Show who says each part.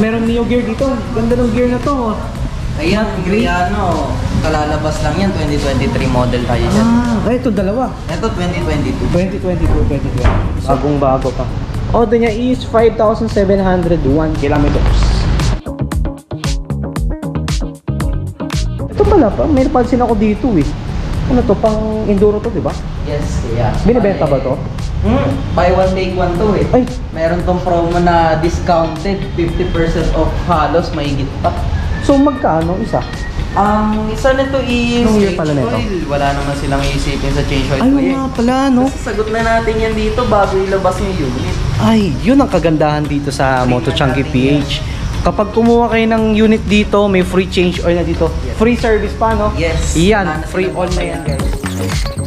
Speaker 1: Meron Neo gear dito. Ganda ng gear na to.
Speaker 2: Ayan, kalalabas lang yan. 2023 model tayo dyan.
Speaker 1: Ito dalawa.
Speaker 2: Ito 2022.
Speaker 1: 2022. Bagong bago pa. Order niya is 5,701 kilometers. Ito pala pa, may napansin ako dito eh. Ano to, pang enduro to, di ba?
Speaker 2: Yes, kaya.
Speaker 1: Binibenta ba to?
Speaker 2: Buy one take one to eh.
Speaker 1: Ay!
Speaker 2: Meron tong promo na discounted, 50% off halos, mahigit pa.
Speaker 1: So magkano isa?
Speaker 2: Ang isa nito is
Speaker 1: Anong year pala nito?
Speaker 2: oil. Wala naman silang iisipin sa change oil.
Speaker 1: Ay,
Speaker 2: ko
Speaker 1: nga pala, no?
Speaker 2: Kasi sagot na natin yan dito bago ilabas yung unit.
Speaker 1: Ay, yun ang kagandahan dito sa Moto Chunky PH. Kapag kumuha kayo ng unit dito, may free change oil na dito.
Speaker 2: Yes.
Speaker 1: Free service pa, no?
Speaker 2: Yes.
Speaker 1: Yan,
Speaker 2: Wala na
Speaker 1: free
Speaker 2: silang
Speaker 1: all na yan, guys.